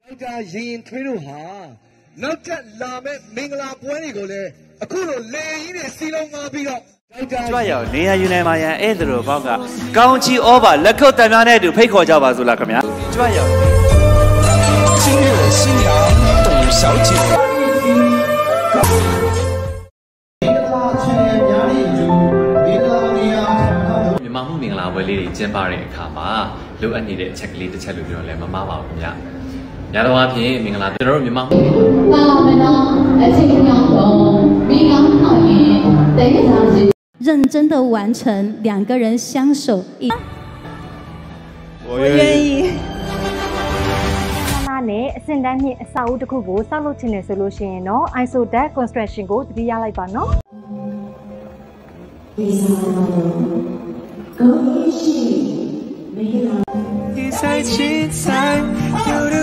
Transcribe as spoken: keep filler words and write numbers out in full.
家人推路哈，老家拉面明拉不尼个嘞，啊，可能雷伊的西龙马比了。 主要你还有那嘛样爱的罗包个，刚起欧巴，那口代表那就配合叫吧，做那个咩？主要。今日新娘董小姐。 မြန်မာမှုမင်္ဂလာပွဲလေးတွေကျင်းပတဲ့အခါမှာလိုအပ်နေတဲ့အချက်ကလေးတစ်ချက်လို့ပြောလည်းမမှားပါဘူးခင်ဗျာ။ညာတော်အဖြစ်မင်္ဂလာကျွန်တော်တို့မြန်မာမှုပါမနော်အချိန်ရောက်တော့မိကောင်းအောင်ရင်တကယ်စားစီ认真的完成两个人相守一我愿意နဲ့အစင်တန်းမြင့်အစာအုပ်တစ်ခုကိုစောက်လုပ်ချင်တယ်ဆိုလို့ရှိရင်တော့ I S O D A C Construction ကိုတတိယလိုက်ပါနော်你在七彩有的